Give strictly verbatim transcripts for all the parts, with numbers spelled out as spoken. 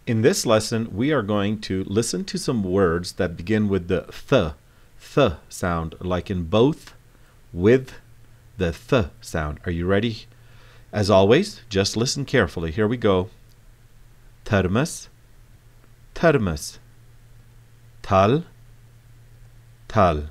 In this lesson, we are going to listen to some words that begin with the th, th sound, like in both, with the th sound. Are you ready? As always, just listen carefully. Here we go. Thermos, thermos. Thal, thal.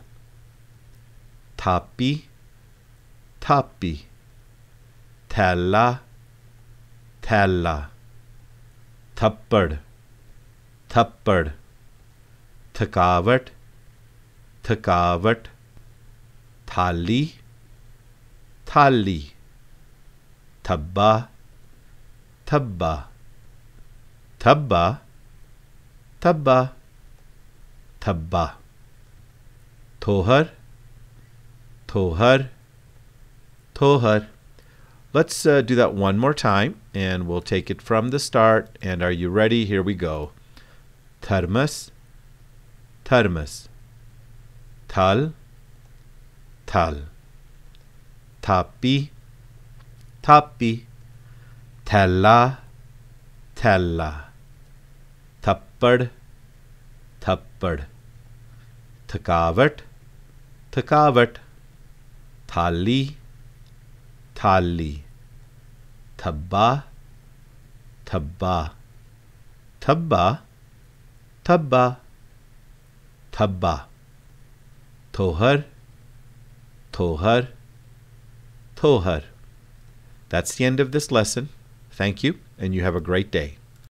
Tapi, tapi. Thella, thella. Thappad, thappad. Thakavat, thakavat. Thali, thali. Thabba, thabba. Thabba, thabba. Thabba. Tohar, tohar, tohar. Let's uh, do that one more time, and we'll take it from the start. And are you ready? Here we go. Thermos, thermos. Thal, thal. Tapi, tapi. Thella, thella. Thappad, thappad. Thakavat, thakavat. Thali, thali. Thabba, thabba. Thabba, thabba. Thabba. Tohar, tohar, tohar. That's the end of this lesson. Thank you, and you have a great day.